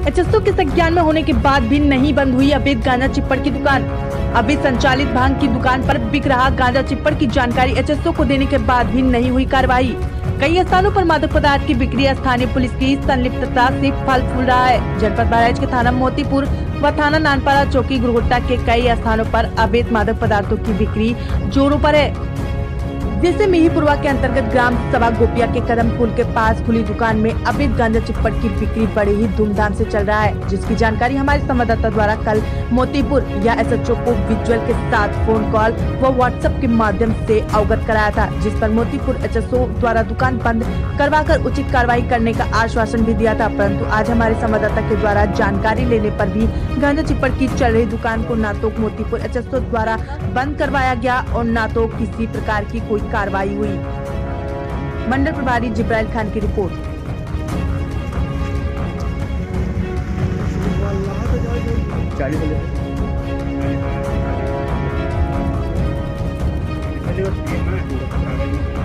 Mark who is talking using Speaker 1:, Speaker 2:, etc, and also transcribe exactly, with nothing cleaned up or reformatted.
Speaker 1: एचएसओ के संज्ञान में होने के बाद भी नहीं बंद हुई अवैध गांजा चिप्पड़ की दुकान। अवैध संचालित भांग की दुकान पर बिक रहा गांजा चिप्पड़ की जानकारी एचएसओ को देने के बाद भी नहीं हुई कार्रवाई। कई स्थानों पर मादक पदार्थ की बिक्री स्थानीय पुलिस की संलिप्तता से फल फूल रहा है। जनपद बहराइच के थाना मोतीपुर व थाना नानपाड़ा चौकी गुरगुट्टा के कई स्थानों पर अवैध मादक पदार्थों की बिक्री जोरों पर है। जैसे मिहीपुरवा के अंतर्गत ग्राम सभा गोपिया के कदम पुल के पास खुली दुकान में अवैध गांजा चिप्पड़ की बिक्री बड़े ही धूमधाम से चल रहा है, जिसकी जानकारी हमारे संवाददाता द्वारा कल मोतीपुर या एसएचओ को विजुअल के साथ फोन कॉल व व्हाट्सएप के माध्यम से अवगत कराया था, जिस पर मोतीपुर एचएसओ द्वारा दुकान बंद करवाकर उचित कार्रवाई करने का आश्वासन भी दिया था। परंतु आज हमारे संवाददाता के द्वारा जानकारी लेने पर भी गांजा चिप्पड़ की चल रही दुकान को न तो मोतीपुर एचएसओ द्वारा बंद करवाया गया और न तो किसी प्रकार की कोई कार्रवाई हुई। मंडल प्रभारी जिब्राइल खान की रिपोर्ट।
Speaker 2: चालीस